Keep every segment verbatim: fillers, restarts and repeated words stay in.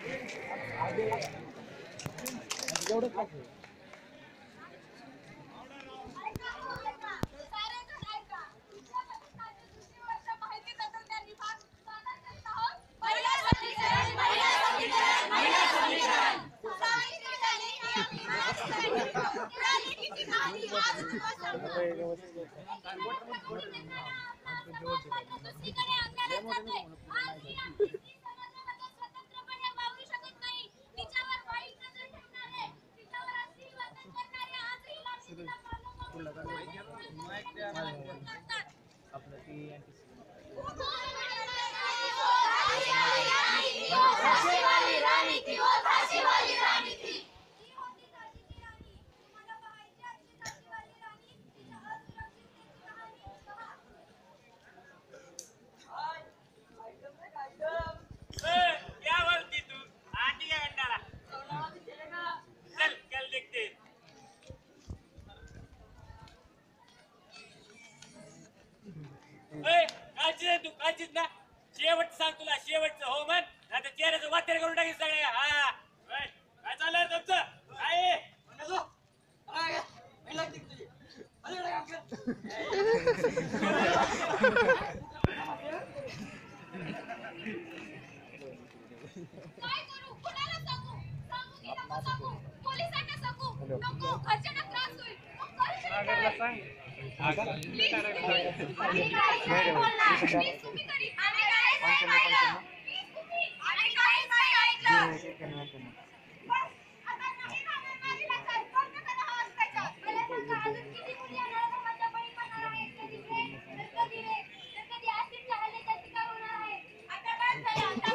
शेवट सांग तुला शेवटचं हो म्हण नाही तर चेहऱ्याचं वातेर करून टाकीन सगळ्या. हा काय चाललंय तुमचं काय काय करू कोणाला सांगू सांगू की नको सांगू पोलिसांना सांगू नको घरच्यांना त्रास होईल आगरला सांग प्लीज आम्ही काय बोलणार प्लीज तुम्ही तरी आम्ही काय ऐकलं प्लीज तुम्ही आम्ही काय ऐकलं आता नाही राहणार माझीला काय कोण कसा आवाज त्याचा मला सांगा अजून किती मुली येणार माझ्या बळी पडणार आहे कधी रे कधी रे कधी ऍसिड चालले त्याची काय होणार आहे आता काय झालं आता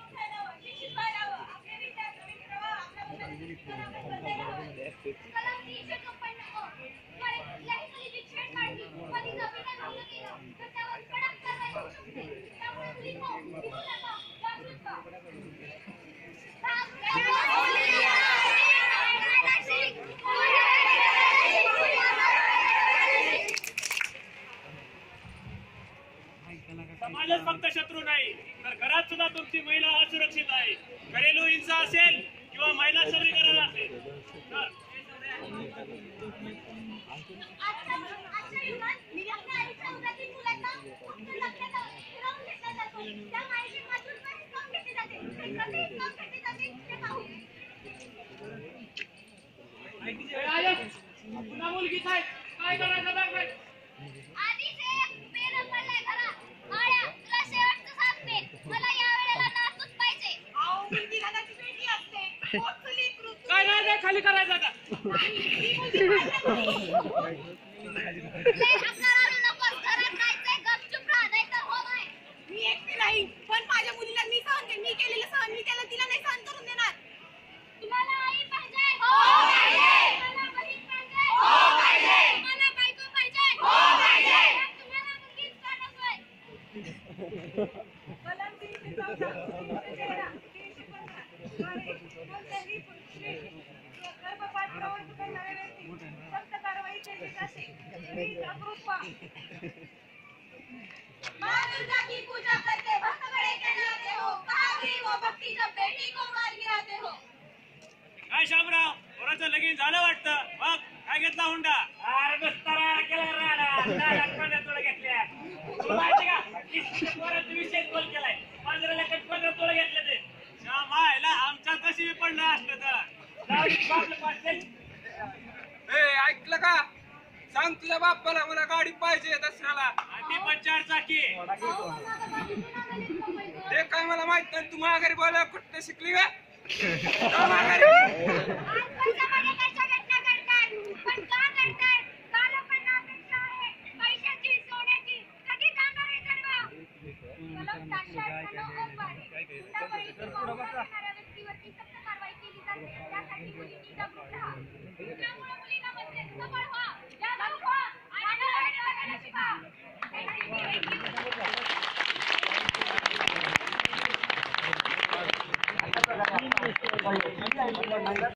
समाजच फक्त शत्रू नाही तर घरात सुद्धा तुमची महिला असुरक्षित आहे. घरेलू हिंसा असेल किंवा महिला सबलीकरण असेल पुन्हा मुलगी काय काय करायचं बघ आधी ते पेन पडलाय घरात आळ्या तुला शेवटचं सांगते मला या वेळेला नातूच पाहिजे. अहो मुलगी घराची बेटी असते पोचली कृत काय नाही खाली करायचं का लय हकार आणू नकोस घरात जायचंय गपचूप राहा नाही तर हो नाही. मी एकटी नाही पण माझ्या मुलीला मी सहन मी केलेलं सहन मी त्याला तिला नाही सहन करून देणार. तुम्हाला आई पाहिजे हो पाहिजे मला बहीण पाहिजे हो पाहिजे मला बायको पाहिजे हो पाहिजे तुम्हाला मुलगीच का नकोय मला तीनशे चौदा तीनशे तेरा तीनशे पंधरा आणि कोणत्याही पुरुषी गर्भपात प्रवृत्त करणाऱ्या व्यक्ती सक्त कारवाई केली जाते. मी जागरूक व्हा. माँ दुर्गा की पूजा करते भक्त बड़े कहलाते हो कहा गई वो भक्ति जब बेटी को मार गिराते हो. काय शामराव पोराचं लगीन झालं वाटतं मग काय घेतला हुंडा अरे दस्तारा केला राडा तोड घेतल्या तुला माहिती का पोराचा विषय बोल केलाय पंधरा लाखात पंधरा तोड घेतले ते श्यामायला आमच्या कशी पडलं असतं तर ऐकलं का सांग तुझ्या बाप्पाला मला गाडी पाहिजे दसऱ्याला ती पण चार चाकी ते काय मला माहित नाही तू माघारी बोला कुठं शिकली का